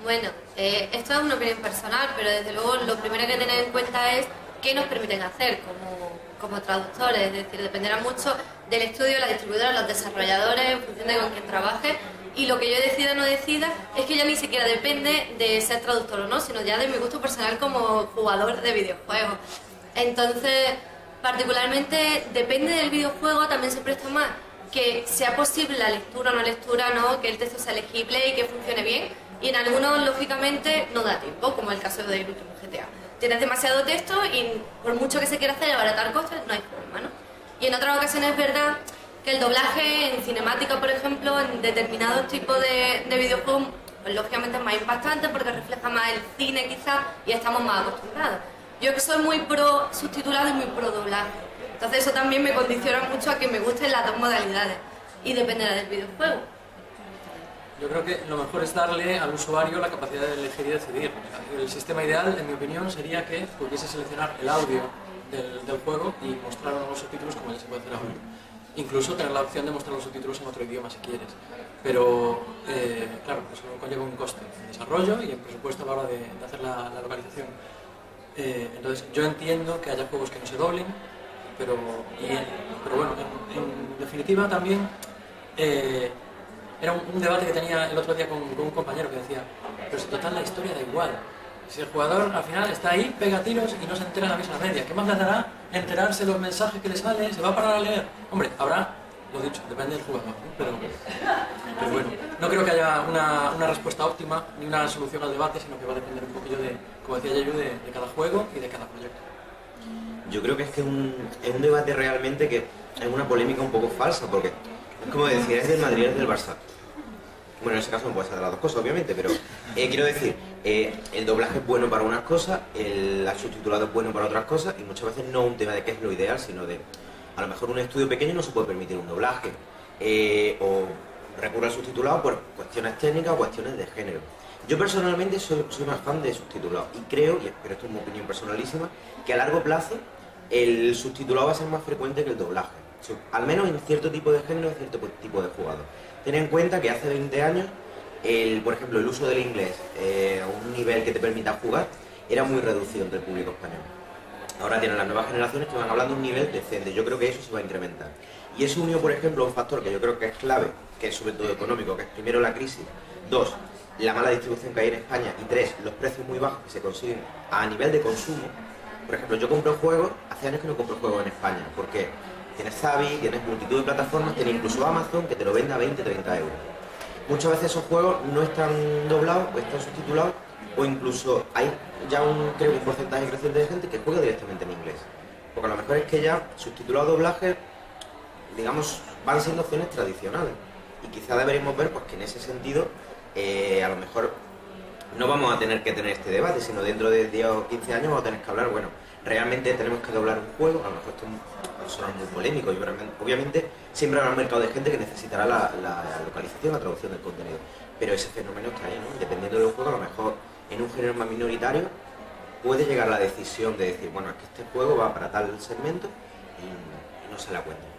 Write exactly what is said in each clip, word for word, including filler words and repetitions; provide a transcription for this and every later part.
Bueno, eh, esto es una opinión personal, pero desde luego lo primero que tener en cuenta es qué nos permiten hacer como, como traductores, es decir, dependerá mucho del estudio, la distribuidora, los desarrolladores, en función de con quién trabaje, y lo que yo decida o no decida es que ya ni siquiera depende de ser traductor o no, sino ya de mi gusto personal como jugador de videojuegos. Entonces, particularmente, depende del videojuego, también se presta más que sea posible la lectura o no lectura, ¿no? Que el texto sea legible y que funcione bien, y en algunos, lógicamente, no da tiempo, como el caso del último G T A. Tienes demasiado texto y por mucho que se quiera hacer y abaratar costes, no hay problema, ¿no? Y en otras ocasiones es verdad que el doblaje en cinemática, por ejemplo, en determinados tipos de, de videojuegos, pues lógicamente es más impactante porque refleja más el cine quizás y estamos más acostumbrados. Yo que soy muy pro subtitulado y muy pro doblaje, entonces eso también me condiciona mucho a que me gusten las dos modalidades y dependerá del videojuego. Yo creo que lo mejor es darle al usuario la capacidad de elegir y decidir. El sistema ideal, en mi opinión, sería que pudiese seleccionar el audio del, del juego y mostrar los subtítulos como ya se puede hacer ahora. Incluso tener la opción de mostrar los subtítulos en otro idioma si quieres. Pero, eh, claro, eso conlleva un coste en desarrollo y en presupuesto a la hora de, de hacer la, la localización. Eh, entonces, yo entiendo que haya juegos que no se doblen, pero, y, pero bueno, en, en definitiva también... Eh, Era un, un debate que tenía el otro día con, con un compañero que decía, pero si total la historia da igual. Si el jugador al final está ahí, pega tiros y no se entera en la misma media, ¿qué más le dará enterarse los mensajes que le sale? ¿Se va a parar a leer? Hombre, habrá, lo dicho, depende del jugador, ¿no? pero, pero bueno, no creo que haya una, una respuesta óptima ni una solución al debate, sino que va a depender un poquillo de, como decía Yayu, de, de cada juego y de cada proyecto. Yo creo que es que es un, es un debate realmente que es una polémica un poco falsa, porque es como decir, es del Madrid, es del Barça. Bueno, en ese caso no puede ser de las dos cosas, obviamente, pero eh, quiero decir, eh, el doblaje es bueno para unas cosas, el subtitulado es bueno para otras cosas, y muchas veces no un tema de qué es lo ideal, sino de, a lo mejor un estudio pequeño no se puede permitir un doblaje, eh, o recurre al subtitulado por cuestiones técnicas o cuestiones de género. Yo personalmente soy, soy más fan de subtitulado, y creo, pero esto es una opinión personalísima, que a largo plazo el subtitulado va a ser más frecuente que el doblaje, al menos en cierto tipo de género, en cierto tipo de jugador. Ten en cuenta que hace veinte años, el, por ejemplo, el uso del inglés eh, a un nivel que te permita jugar era muy reducido entre el público español. Ahora tienen las nuevas generaciones que van hablando de un nivel decente. Yo creo que eso se va a incrementar. Y eso unió, por ejemplo, a un factor que yo creo que es clave, que es sobre todo económico, que es primero la crisis, dos, la mala distribución que hay en España, y tres, los precios muy bajos que se consiguen a nivel de consumo. Por ejemplo, yo compro juegos, hace años que no compro juegos en España, porque tienes Zavi, tienes multitud de plataformas, tienes incluso Amazon que te lo vende a veinte a treinta euros. Muchas veces esos juegos no están doblados o están subtitulados, o incluso hay ya un, creo, un porcentaje creciente de gente que juega directamente en inglés. Porque a lo mejor es que ya subtitulados doblajes, digamos, van siendo opciones tradicionales. Y quizá deberíamos ver pues, que en ese sentido, eh, a lo mejor no vamos a tener que tener este debate, sino dentro de diez o quince años vamos a tener que hablar, bueno, realmente tenemos que doblar un juego, a lo mejor esto es suena muy polémico, y obviamente siempre habrá un mercado de gente que necesitará la, la localización, la traducción del contenido, pero ese fenómeno está ahí, ¿no? Dependiendo del juego, a lo mejor en un género más minoritario puede llegar la decisión de decir, bueno, es que este juego va para tal segmento y, y no se la cuenta.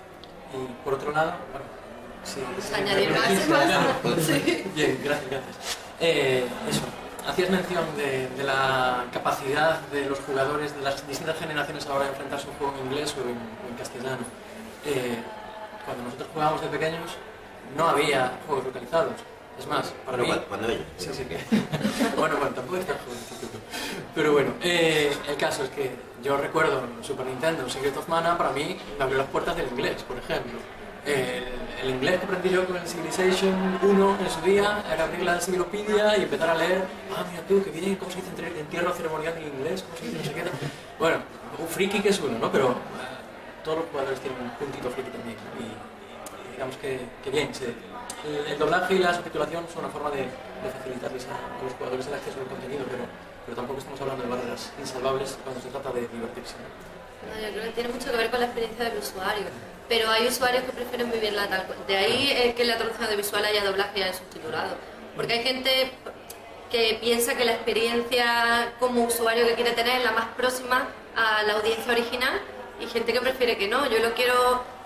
Y por otro lado, bueno, sí, sí, añadir más, más. Sí. Bien, gracias, gracias. Eh, eso. Hacías mención de, de la capacidad de los jugadores de las distintas generaciones a la hora de enfrentarse a un juego en inglés o en, o en castellano. Eh, cuando nosotros jugábamos de pequeños no había juegos localizados. Es más, para bueno, mí... cuando ellos. Sí, sí. bueno, bueno, tampoco es tan jovencito. Pero bueno, eh, el caso es que yo recuerdo en Super Nintendo, Secret of Mana, para mí me abrió las puertas del inglés, por ejemplo. El, el inglés que aprendí yo con el Civilization uno en su día era abrir la enciclopedia y empezar a leer, ah, mira tú, que bien, cómo se dice entierro ceremonial en inglés, cómo se dice no sé qué. Bueno, un friki que es uno, ¿no? Pero eh, todos los jugadores tienen un puntito friki también. Y, y digamos que, que bien, se, el, el doblaje y la subtitulación son una forma de, de facilitarles a, a los jugadores el acceso al contenido, pero, pero tampoco estamos hablando de barreras insalvables cuando se trata de divertirse, ¿no? No, yo creo que tiene mucho que ver con la experiencia del usuario, pero hay usuarios que prefieren vivirla tal cual. De ahí eh, que la traducción audiovisual haya doblaje y haya subtitulado, porque hay gente que piensa que la experiencia como usuario que quiere tener es la más próxima a la audiencia original, y gente que prefiere que no. Yo lo quiero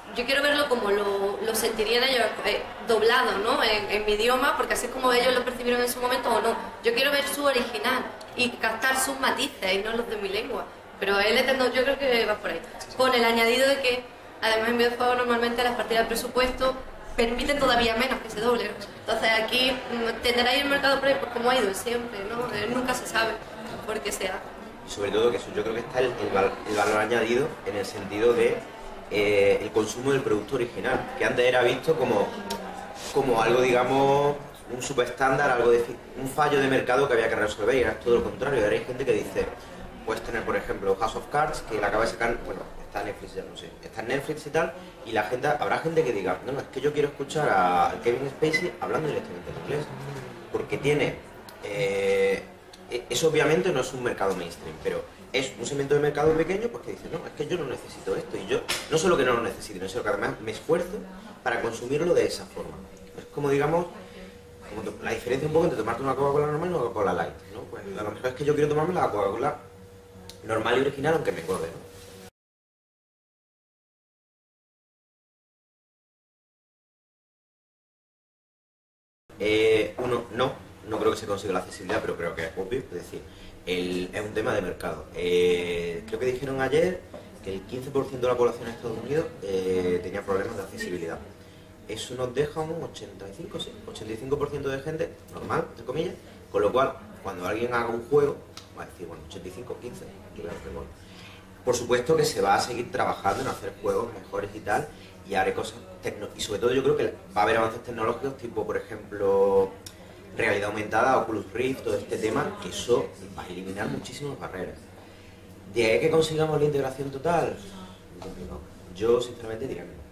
yo quiero verlo como lo, lo sentirían ellos, eh, doblado, ¿no? En, en mi idioma, porque así es como ellos lo percibieron en su momento o no. Yo quiero ver su original y captar sus matices y no los de mi lengua. Pero el Eterno yo creo que va por ahí. Con el añadido de que, además en videojuegos normalmente las partidas de presupuesto permiten todavía menos que se doble. Entonces aquí tendrá ahí el mercado por ahí, pues como ha ido siempre, ¿no? Eh, nunca se sabe por qué sea. Sobre todo que eso, yo creo que está el, el, val, el valor añadido en el sentido de eh, el consumo del producto original, que antes era visto como, como algo, digamos, un subestándar, algo de un fallo de mercado que había que resolver, y era todo lo contrario. Ahora hay gente que dice, puedes tener por ejemplo House of Cards, que la acaba de sacar, bueno, está en Netflix, ya no sé, está en Netflix y tal, y la gente, habrá gente que diga, no, no, es que yo quiero escuchar a Kevin Spacey hablando directamente en inglés, porque tiene, eh, eso obviamente no es un mercado mainstream, pero es un segmento de mercado pequeño pues que dice, no, es que yo no necesito esto, y yo no solo que no lo necesito, sino que además me esfuerzo para consumirlo de esa forma. Es como, digamos, como la diferencia un poco entre tomarte una Coca-Cola normal y una Coca-Cola light, ¿no? Pues a lo mejor es que yo quiero tomarme la Coca-Cola normal y original, aunque me engorde, ¿no? Eh, uno, no, no creo que se consiga la accesibilidad, pero creo que es obvio, es decir, el, es un tema de mercado. Eh, creo que dijeron ayer que el quince por ciento de la población de Estados Unidos eh, tenía problemas de accesibilidad. Eso nos deja un ochenta y cinco, sí, ochenta y cinco por ciento de gente normal, entre comillas, con lo cual, cuando alguien haga un juego, va a decir, bueno, ochenta y cinco, quince, claro que bueno. Por supuesto que se va a seguir trabajando en hacer juegos mejores y tal, y haré cosas tecno y sobre todo yo creo que va a haber avances tecnológicos tipo, por ejemplo, realidad aumentada, Oculus Rift, todo este tema, que eso va a eliminar muchísimas barreras. De ahí que consigamos la integración total, muy complicado. Yo sinceramente diría que no.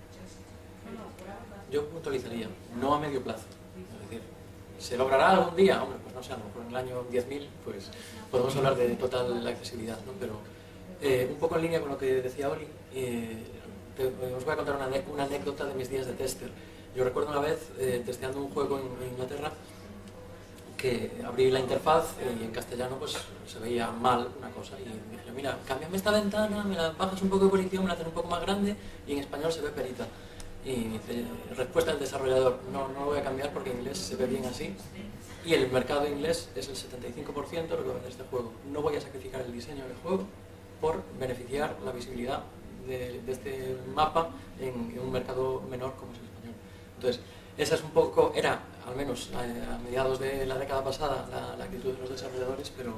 Yo puntualizaría, no a medio plazo. Es decir, ¿se logrará algún día? Hombre, pues no sé, a lo mejor en el año diez mil pues podemos hablar de total accesibilidad, ¿no? Pero eh, un poco en línea con lo que decía Oli, eh, te, os voy a contar una, una anécdota de mis días de tester. Yo recuerdo una vez eh, testeando un juego en, en Inglaterra que abrí la interfaz y en castellano pues se veía mal una cosa y me dije, mira, cámbiame esta ventana, me la bajas un poco de posición, me la haces un poco más grande y en español se ve perita. Y me dice, respuesta del desarrollador, no, no lo voy a cambiar porque en inglés se ve bien así y el mercado inglés es el setenta y cinco por ciento de lo que vende este juego. No voy a sacrificar el diseño del juego por beneficiar la visibilidad de, de este mapa en, en un mercado menor como es el español. Entonces, esa es un poco, era al menos a, a mediados de la década pasada la, la actitud de los desarrolladores, pero,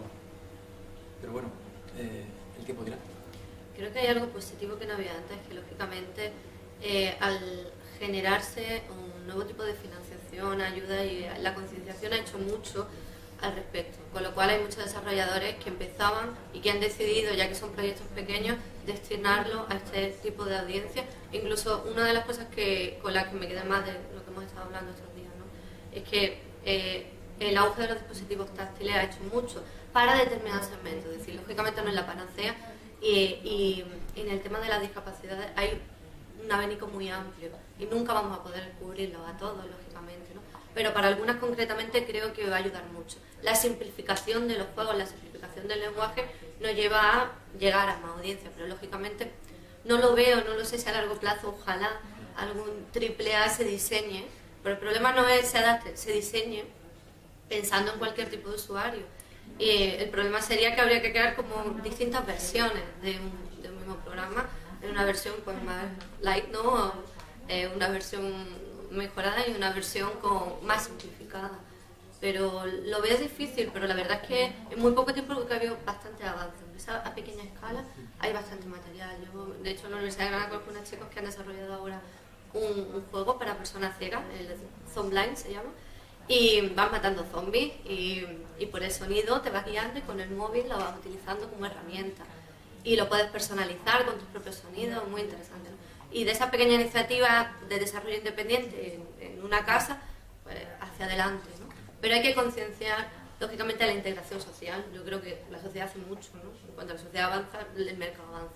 pero bueno, eh, el tiempo dirá. Creo que hay algo positivo que no había antes, que lógicamente eh, al generarse un nuevo tipo de financiación, ayuda y la concienciación ha hecho mucho al respecto, con lo cual hay muchos desarrolladores que empezaban y que han decidido, ya que son proyectos pequeños, destinarlo a este tipo de audiencia. Incluso una de las cosas que, con las que me quedé más de lo que hemos estado hablando estos días, ¿no? Es que eh, el auge de los dispositivos táctiles ha hecho mucho para determinados segmentos, es decir, lógicamente no es la panacea y, y, y en el tema de las discapacidades hay un abanico muy amplio y nunca vamos a poder cubrirlo a todos, lógicamente, ¿no? Pero para algunas concretamente creo que va a ayudar mucho. La simplificación de los juegos, la simplificación del lenguaje nos lleva a llegar a más audiencia, pero lógicamente no lo veo, no lo sé si a largo plazo, ojalá algún triple A se diseñe, pero el problema no es se adapte, se diseñe pensando en cualquier tipo de usuario. Y el problema sería que habría que crear como distintas versiones de un, de un mismo programa, en una versión pues más light, ¿no? Eh, una versión mejorada y una versión con, más simplificada. Pero lo veo difícil, pero la verdad es que en muy poco tiempo creo que ha habido bastante avance. A, a pequeña escala hay bastante material. Yo, de hecho, en la Universidad de Granada conozco unos chicos que han desarrollado ahora un, un juego para personas ciegas, el Zombblind se llama, y van matando zombies y, y por el sonido te vas guiando y con el móvil lo vas utilizando como herramienta. Y lo puedes personalizar con tus propios sonidos, muy interesante, ¿no? Y de esa pequeña iniciativa de desarrollo independiente en, en una casa, pues hacia adelante, ¿no? Pero hay que concienciar, lógicamente, la integración social. Yo creo que la sociedad hace mucho, ¿no? Cuando la sociedad avanza, el mercado avanza.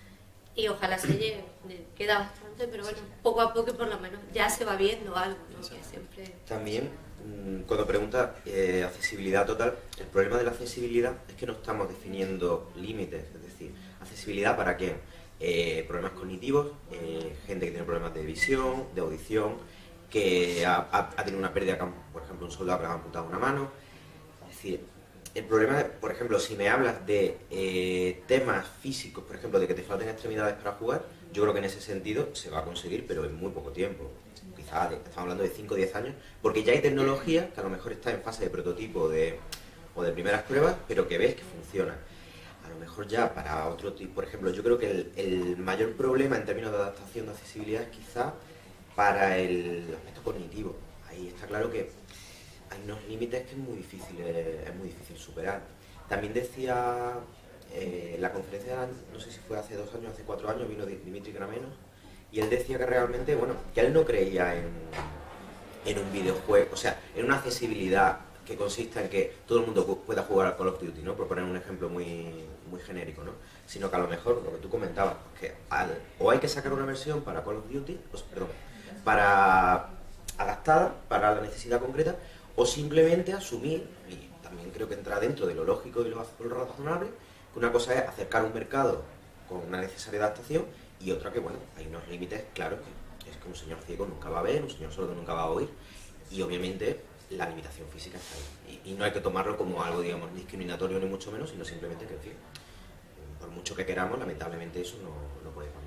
Y ojalá se llegue, queda bastante, pero bueno, poco a poco por lo menos ya se va viendo algo, ¿no? Que siempre... También, cuando pregunta eh, accesibilidad total, el problema de la accesibilidad es que no estamos definiendo límites, es decir, accesibilidad para qué. eh, problemas cognitivos, eh, gente que tiene problemas de visión, de audición, que ha, ha, ha tenido una pérdida, por ejemplo, un soldado que le ha amputado una mano. Es decir, el problema, por ejemplo, si me hablas de eh, temas físicos, por ejemplo, de que te falten extremidades para jugar, yo creo que en ese sentido se va a conseguir, pero en muy poco tiempo. Quizás estamos hablando de cinco o diez años, porque ya hay tecnología que a lo mejor está en fase de prototipo de, o de primeras pruebas, pero que ves que funciona. A lo mejor ya para otro tipo, por ejemplo, yo creo que el, el mayor problema en términos de adaptación de accesibilidad es quizá para el aspecto cognitivo. Ahí está claro que hay unos límites que es muy difícil, eh, es muy difícil superar. También decía eh, la conferencia, no sé si fue hace dos años, hace cuatro años, vino Dimitri Gramenos, y él decía que realmente, bueno, que él no creía en, en un videojuego, o sea, en una accesibilidad que consista en que todo el mundo pueda jugar a Call of Duty, ¿no? Por poner un ejemplo muy, muy genérico, ¿no? Sino que a lo mejor, lo que tú comentabas, que al, o hay que sacar una versión para Call of Duty, o, perdón, para adaptada para la necesidad concreta, o simplemente asumir, y también creo que entra dentro de lo lógico y lo, lo razonable, que una cosa es acercar un mercado con una necesaria adaptación y otra que, bueno, hay unos límites claros, que es que un señor ciego nunca va a ver, un señor sordo nunca va a oír, y obviamente la limitación física está ahí. Y, y no hay que tomarlo como algo, digamos, discriminatorio ni mucho menos, sino simplemente que, en fin, por mucho que queramos, lamentablemente eso no, no puede pasar.